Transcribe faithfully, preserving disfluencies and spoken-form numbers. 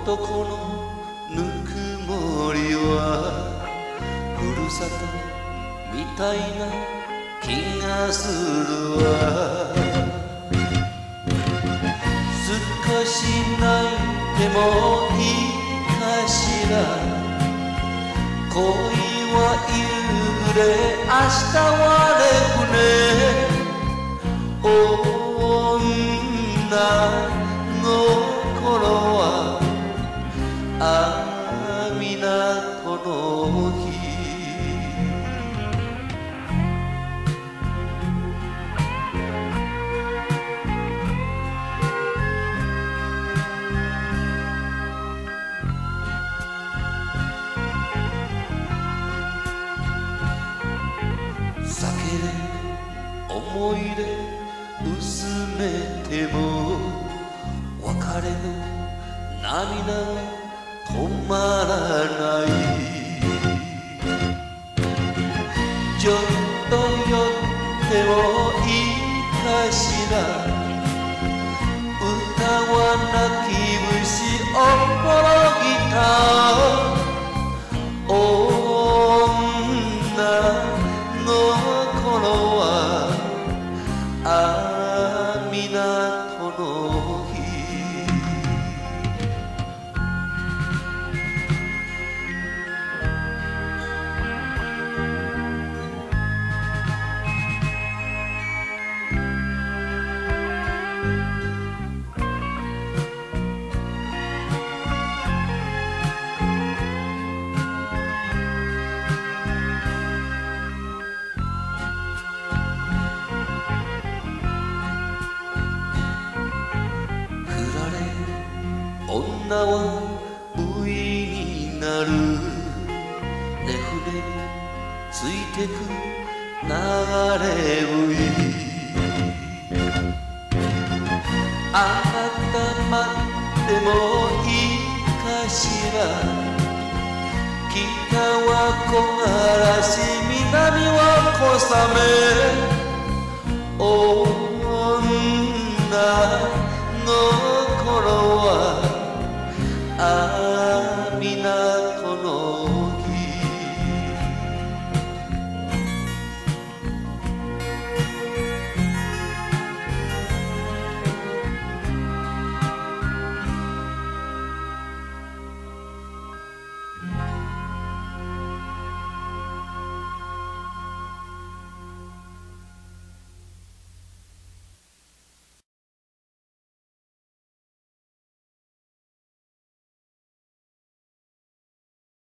男のぬくもりはふるさとみたいな気がするわ。少し泣いてもいいかしら。恋は夕暮れ、明日はれ船。女の頃はああ港の日。酒で思い出薄めても別れの涙が止まらない。ちょっと寄ってもいいかしら。歌は泣き節おぼろギター。女の頃はああ港の日。女は不意になる。値船についてく流れ笛。あなた待ってもいいかしら。北は木枯らし、南は小雨。女の頃は